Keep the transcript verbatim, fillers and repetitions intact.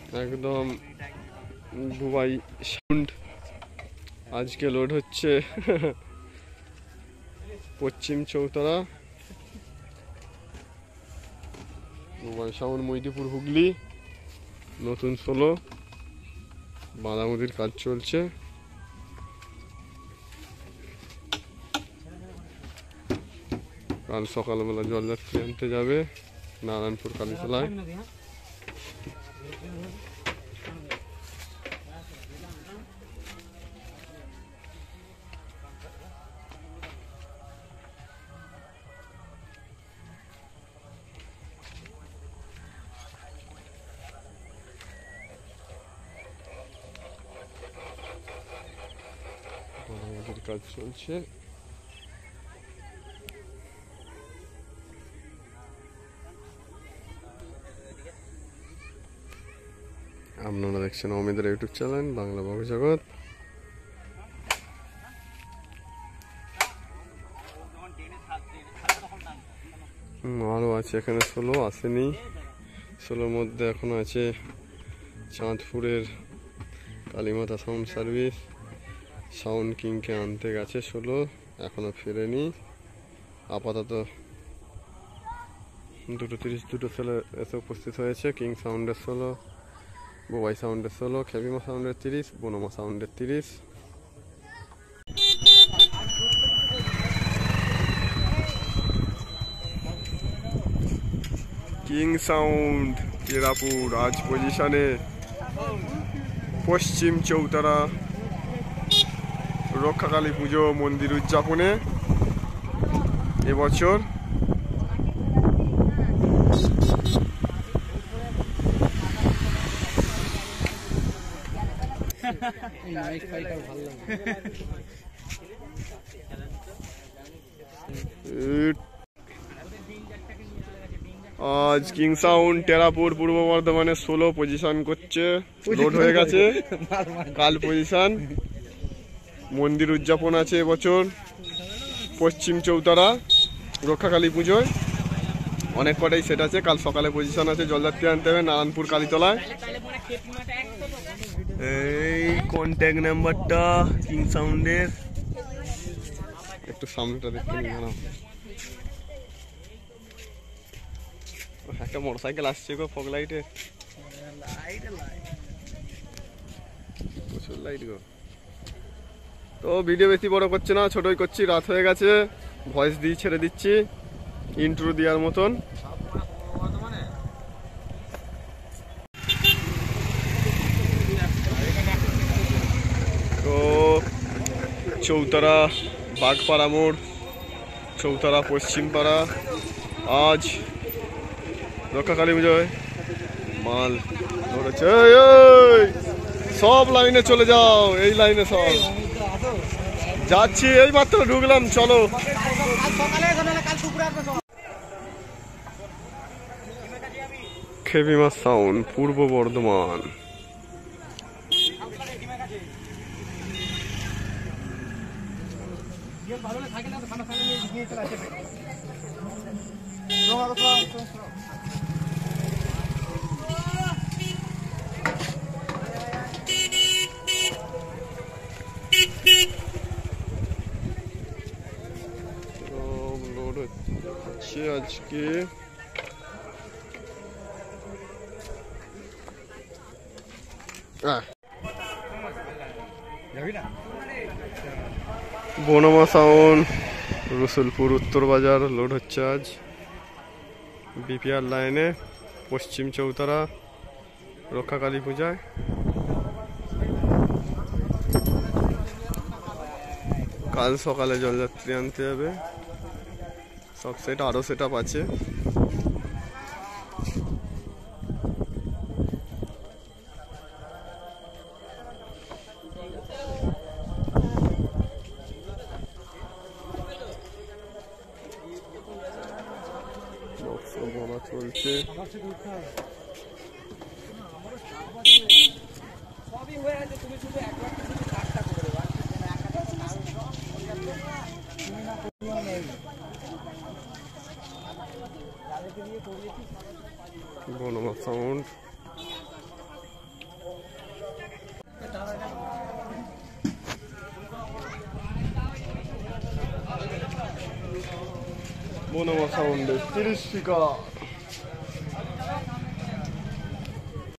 একদম Dubai sound আজকে load হচ্ছে পশ্চিম চৌতলা দুবাই সাউন্ড মৈদিপুর হুগলি নতুন ষোলো বাঁধামুদির কাজ চলছে। কাল সকালবেলা জলযাত্রী আনতে যাবে নারায়ণপুর কালীতলায়। কাজ চলছে। আপনারা দেখছেন অমিদের ইউটিউব চ্যানেল বাংলা বাবু জগৎ। আরও আছে এখানে ষোলো আসেনি, ষোলোর মধ্যে এখনো আছে চাঁদপুরের কালীমাতা সাউন্ড সার্ভিস সাউন্ড কিংকে আনতে গেছে ষোলো, এখনো ফেরেনি। আপাতত দুটো তিরিশ দুটো ছেলে এসে উপস্থিত হয়েছে। কিং সাউন্ডের ষোলো, বোবাই সাউন্ডের ষোলো, খেপিমা সাউন্ডের তিরিশ, বনমা সাউন্ডের তিরিশ। কিং সাউন্ড কেরাপুর আজ পজিশনে পশ্চিম চৌতারা রক্ষাকালী পুজো মন্দির উদযাপনে এবছর। আজ কিং সাউন্ড টেরাপুর পূর্ব বর্ধমানে ষোলো পজিশন করছে, লোড হয়ে গেছে। কাল পজিশন মন্দির উদযাপন আছে এবছর পশ্চিম চৌতারা রক্ষাকালী পুজোয়। অনেক কটাই সেট আছে। কাল সকালে পজিশন আছে, জলযাত্রী আনতে হবে নারায়ণপুর কালীতলায়। এই কন্ট্যাক্ট নাম্বারটা কিং সাউন্ডের, একটু সামনেটা দেখতে নিয়ে গেলাম। একটা মোটরসাইকেল আসছে গো ফগ লাইটে, প্রচুর লাইট গো। তো ভিডিও বেশি বড় করছে না, ছোটই করছি, রাত হয়ে গেছে। ভয়েস দিয়ে ছেড়ে দিচ্ছি ইন্ট্রো দেওয়ার মতন। তো চৌতারা বাগপাড়া মোড়, চৌতারা পশ্চিমপাড়া আজ রক্ষাকালী পুজোয় মাল ধরেছে। সব লাইনে চলে যাও, এই লাইনে সব যাচ্ছি, এই মাত্র ঢুকলাম। চলো খেপিমা সাউন্ড পূর্ব বর্ধমান। লোড হচ্ছে আজকে বনমা সাউন্ড রসুলপুর উত্তর বাজার লোড হচ্ছে আজ বিপিআর লাইনে পশ্চিম চৌতারা রক্ষাকালী পূজায়। কাল সকালে জলযাত্রী আনতে হবে, সব সেট আরো সেট আপ আছে। বলা চলছে। বনমা সাউন্ড বনমা সাউন্ডে তিরিশ শিকার